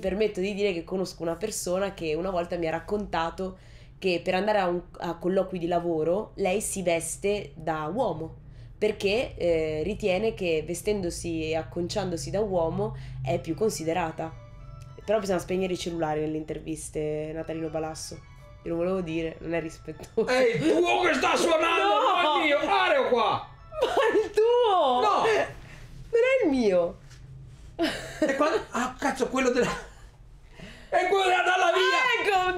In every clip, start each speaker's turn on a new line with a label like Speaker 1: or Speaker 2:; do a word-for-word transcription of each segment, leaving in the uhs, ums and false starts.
Speaker 1: permetto di dire che conosco una persona che una volta mi ha raccontato che per andare a, un, a colloqui di lavoro lei si veste da uomo, perché eh, ritiene che vestendosi e acconciandosi da uomo è più considerata. Però bisogna spegnere i cellulari nelle interviste, Natalino Balasso. Io lo volevo dire, non è rispettoso.
Speaker 2: È il tuo che sta suonando,
Speaker 1: no!
Speaker 2: non il mio, Areo qua!
Speaker 1: Ma il tuo!
Speaker 2: No!
Speaker 1: Non è il mio!
Speaker 2: E quando... Ah, cazzo, quello della... E quello della dalla via!
Speaker 1: Ecco,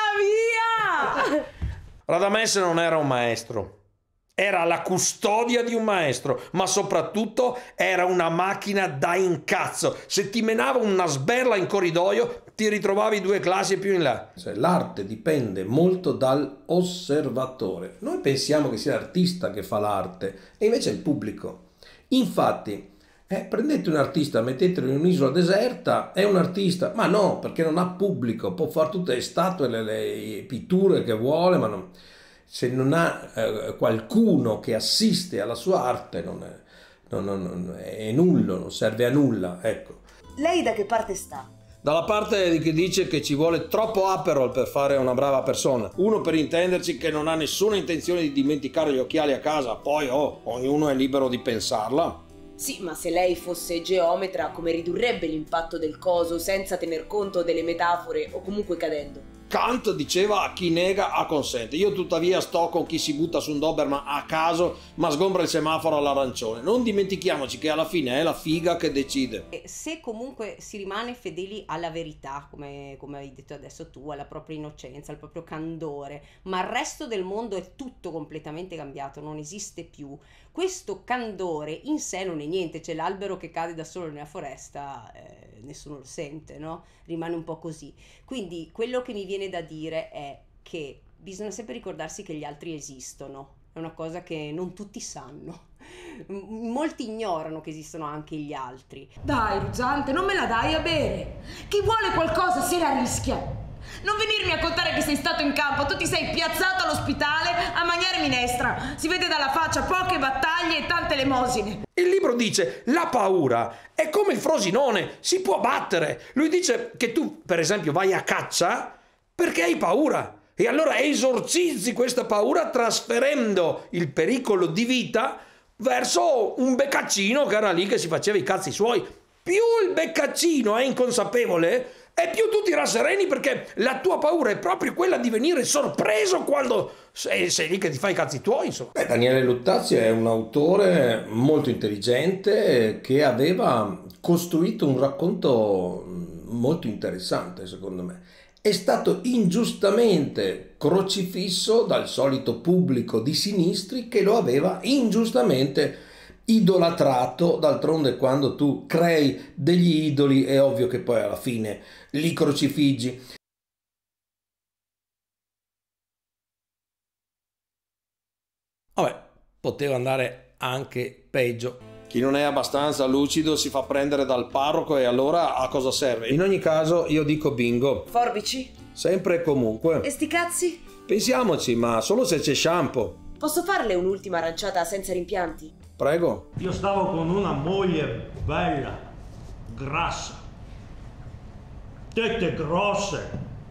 Speaker 1: dalla via!
Speaker 2: Radamés non era un maestro. Era la custodia di un maestro, ma soprattutto era una macchina da incazzo. Se ti menava una sberla in corridoio, ti ritrovavi due classi più in là. L'arte dipende molto dall'osservatore. Noi pensiamo che sia l'artista che fa l'arte, e invece è il pubblico. Infatti, eh, prendete un artista, mettetelo in un'isola deserta, è un artista, ma no, perché non ha pubblico, può fare tutte le statue, le, le pitture che vuole, ma non... se non ha eh, qualcuno che assiste alla sua arte non è, non, non, non, è nullo, non serve a nulla, ecco.
Speaker 1: Lei da che parte sta?
Speaker 2: Dalla parte di chi dice che ci vuole troppo Aperol per fare una brava persona. Uno, per intenderci, che non ha nessuna intenzione di dimenticare gli occhiali a casa, poi oh, ognuno è libero di pensarla.
Speaker 1: Sì, ma se lei fosse geometra, come ridurrebbe l'impatto del coso senza tener conto delle metafore o comunque cadendo?
Speaker 2: Kant diceva a chi nega acconsente. Io tuttavia sto con chi si butta su un Doberman a caso ma sgombra il semaforo all'arancione. Non dimentichiamoci che alla fine è la figa che decide.
Speaker 3: E se comunque si rimane fedeli alla verità, come, come hai detto adesso tu, alla propria innocenza, al proprio candore, ma il resto del mondo è tutto completamente cambiato, non esiste più. Questo candore in sé non è niente, c'è l'albero che cade da solo nella foresta, eh, nessuno lo sente, no? Rimane un po' così. Quindi quello che mi viene da dire è che bisogna sempre ricordarsi che gli altri esistono, è una cosa che non tutti sanno. Molti ignorano che esistono anche gli altri.
Speaker 4: Dai, Ruzzante, non me la dai a bere. Chi vuole qualcosa se la rischia. Non venirmi a contare che sei stato in campo, tu ti sei piazzato all'ospitale a mangiare minestra. Si vede dalla faccia poche battaglie e tante elemosine.
Speaker 2: Il libro dice la paura è come il Frosinone, si può battere. Lui dice che tu, per esempio, vai a caccia perché hai paura. E allora esorcizzi questa paura trasferendo il pericolo di vita verso un beccaccino che era lì che si faceva i cazzi suoi. Più il beccaccino è inconsapevole e più tu ti rassereni, perché la tua paura è proprio quella di venire sorpreso quando sei, sei lì che ti fai i cazzi tuoi, insomma. Beh, Daniele Luttazzi è un autore molto intelligente che aveva costruito un racconto molto interessante, secondo me. È stato ingiustamente crocifisso dal solito pubblico di sinistri che lo aveva ingiustamente idolatrato. D'altronde quando tu crei degli idoli è ovvio che poi alla fine li crocifiggi. Vabbè, poteva andare anche peggio. Chi non è abbastanza lucido si fa prendere dal parroco, e allora a cosa serve? In ogni caso io dico bingo.
Speaker 1: Forbici?
Speaker 2: Sempre e comunque.
Speaker 1: E sti cazzi?
Speaker 2: Pensiamoci, ma solo se c'è shampoo.
Speaker 1: Posso farle un'ultima aranciata senza rimpianti?
Speaker 2: Prego.
Speaker 5: Io stavo con una moglie bella, grassa, tette grosse,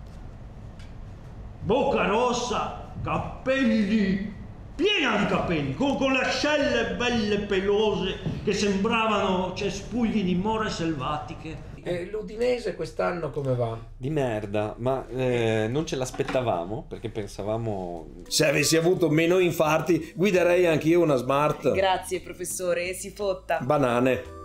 Speaker 5: bocca rossa, capelli, piena di capelli, con, con le ascelle belle pelose che sembravano cespugli di more selvatiche.
Speaker 2: E l'Udinese quest'anno come va?
Speaker 6: Di merda, ma eh, non ce l'aspettavamo perché pensavamo...
Speaker 2: Se avessi avuto meno infarti guiderei anch'io una Smart.
Speaker 1: Grazie professore, si fotta.
Speaker 2: Banane.